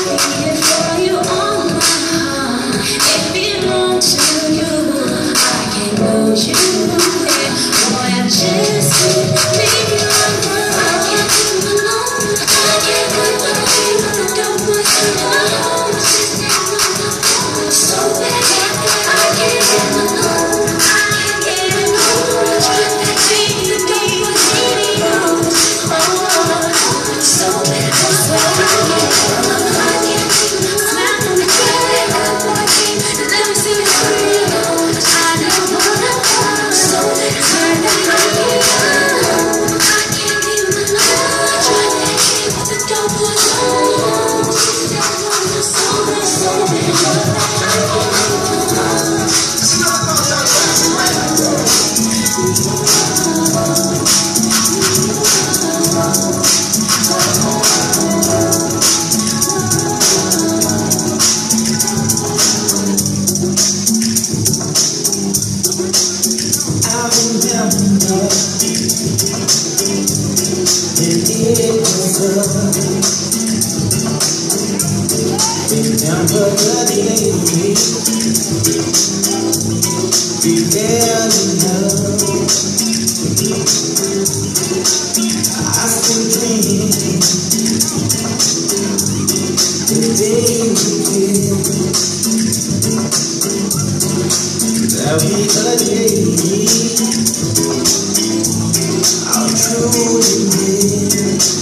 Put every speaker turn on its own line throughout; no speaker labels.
Remember the day we fell in love. I still dream the day we did. There'll be a day I'll truly miss.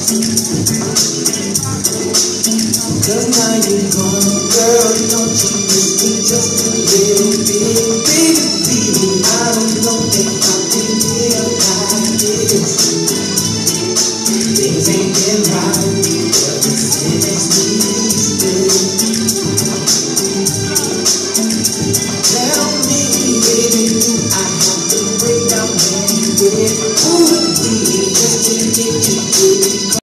'Cause now you're gone, girl, don't you miss me just a little bit? Baby, I don't know if I can feel like this. Things ain't been right, but it's me still. Tell me, baby, do I have to break down when you get? Who would be just to get you good?